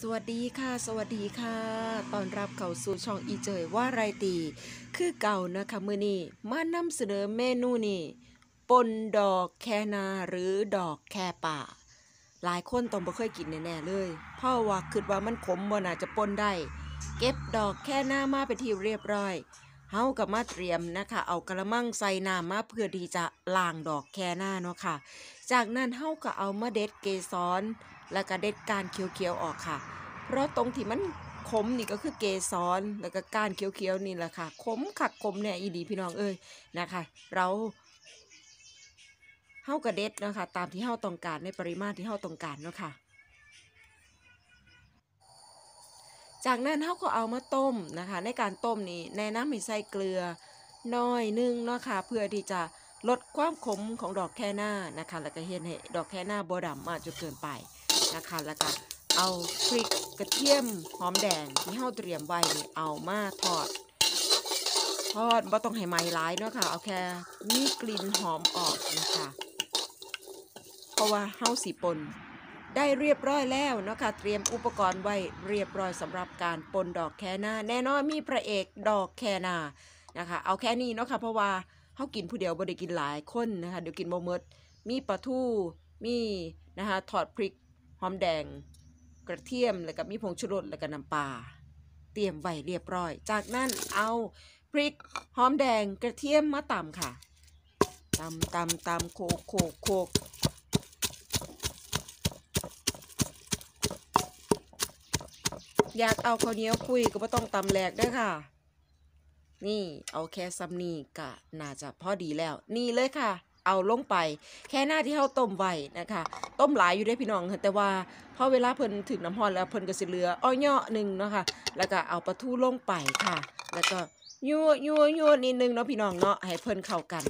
สวัสดีค่ะสวัสดีค่ะตอนรับเข้าสู่ช่องอีเจยว่าไรตีคือเก่านะคะมื้อนี้มานำเสนอเมนูนี้ปนดอกแคนาหรือดอกแคป่าหลายคนต้องบ่เคยกินแน่ๆเลยเพราะว่าคิดว่ามันขมบ่น่าจะปนได้เก็บดอกแคนามาเป็นที่เรียบร้อยเฮาก็มาเตรียมนะคะเอากระมังใส่น้ำมาเพื่อที่จะล้างดอกแคนาเนาะค่ะจากนั้นเฮาก็เอามาเด็ดเกสรแล้วก็เด็ดก้านเขียวๆออกค่ะ เพราะตรงที่มันขมนี่ก็คือเกสรแล้วก็ก้านเขียวๆนี่แหละค่ะขมคักขมเนี่ยอีดีพี่น้องเอ้ยนะคะเฮากระเด็ดนะคะตามที่เฮาต้องการในปริมาณที่เฮาต้องการเนาะค่ะจากนั้นเฮาก็เอามาต้มนะคะในการต้มนี่แนะนำให้ใส่เกลือน้อยนึงเนาะค่ะเพื่อที่จะลดความขมของดอกแคหน้านะคะแล้วก็เฮ็ดให้ดอกแคหน้าบ่ดำมากจนเกินไปนะคะแล้วก็เอาพริกกระเทียมหอมแดงที่เฮาเตรียมไว้นี่เอามาทอดบ่ต้องให้ไหม้หลายเนาะค่ะเอาแค่มีกลิ่นหอมออกนะคะเพราะว่าเฮาสิป่นได้เรียบร้อยแล้วเนาะค่ะเตรียมอุปกรณ์ไว้เรียบร้อยสำหรับการป่นดอกแคนาแน่นอนมีพระเอกดอกแคนานะคะเอาแค่นี้เนาะค่ะเพราะว่าเฮากินผู้เดียวบ่ได้กินหลายคนนะคะเดี๋ยวกินบ่หมดมีปลาทูมีนะคะทอดพริกหอมแดงกระเทียมแล้วก็มีผงชูรสแล้วก็น้ำปลาเตรียมไว้เรียบร้อยจากนั้นเอาพริกหอมแดงกระเทียมมาตำค่ะตำโคกอยากเอาข้าวเหนียวคุยก็ไม่ต้องตำแหลกด้วยค่ะนี่เอาแค่ซ้ำนี่ก็น่าจะพอดีแล้วนี่เลยค่ะเอาลงไปแค่หน้าที่เขาต้มไว้นะคะต้มหลายอยู่ได้พี่น้องแต่ว่าพอเวลาเพิ่นถึงน้ำร้อนแล้วเพิ่นก็สิเหลืออ้อยเยาะหนึ่งเนาะค่ะแล้วก็เอาปลาทูลงไปค่ะแล้วก็ยั่วนิดนึงเนาะพี่น้องเนาะให้เพิ่นเข้ากัน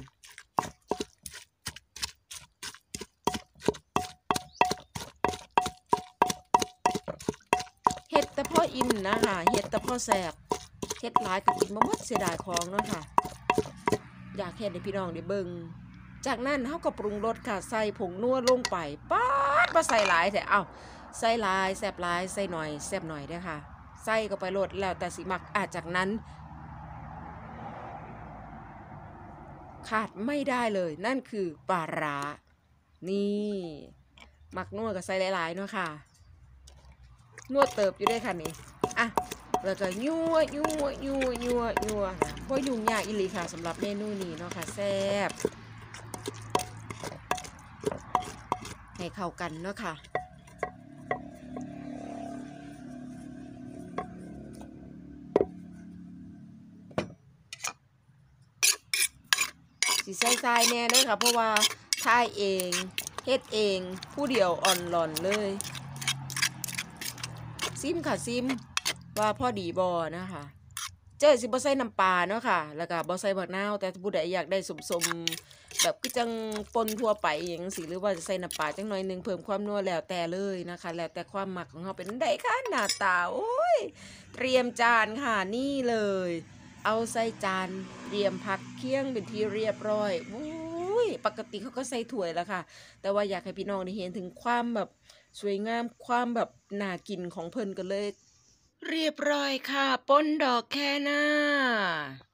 เฮ็ดแต่พ่ออิ่มนะคะเฮ็ดแต่พ่อแซ่บเฮ็ดหลายก็กินบ่หมดเสียดายของเนาะค่ะอยากเฮ็ดให้พี่น้องได้เบิ่งจากนั้นเฮาก็ปรุงรสค่ะใส่ผงนัวลงไปป๊าดบ่ใส่หลายแต่เอ้าใส่หลายแซ่บหลายใส่หน่อยแซ่บหน่อยเด้อค่ะใส่ก็ไปโลดแล้วแต่สิมักจากนั้นขาดไม่ได้เลยนั่นคือปลาร้านี่มักนัวก็ใส่หลายๆเนาะค่ะนวดเติบอยู่ด้วยค่ะนี่อ่ะแล้วก็ยั่วบ่ยุ่งยากอีหลีค่ะสำหรับเมนูนี้เนาะค่ะแซ่บให้เข้ากันเนาะค่ะสิใส่ทรายแน่เด้อค่ะเพราะว่าทายเองเฮ็ดเองผู้เดียวอ่อนหล่อนเลยซิมค่ะซิมว่าพอดีบ่นะคะเจ้สิบ่ใส่น้ำปลาเนาะค่ะแล้วก็บ่ใส่บักนาวแต่ผู้ใดอยากได้สมๆแบบคือจังปนทั่วไปอย่างสิหรือว่าจะใส่น้ำปลาจังหน่อยนึงเพิ่มความนัวแล้วแต่เลยนะคะแล้วแต่ความมักของเฮาเป็นไดค่ะหน้าตาโอ้ยเตรียมจานค่ะนี่เลยเอาใส่จานเตรียมผักเคียงเป็นที่เรียบร้อยอุ้ยปกติเขาก็ใส่ถ้วยแล้วค่ะแต่ว่าอยากให้พี่น้องได้เห็นถึงความแบบสวยงามความแบบน่ากินของเพิ่นกันเลย เรียบร้อยค่ะป้นดอกแค่หน้า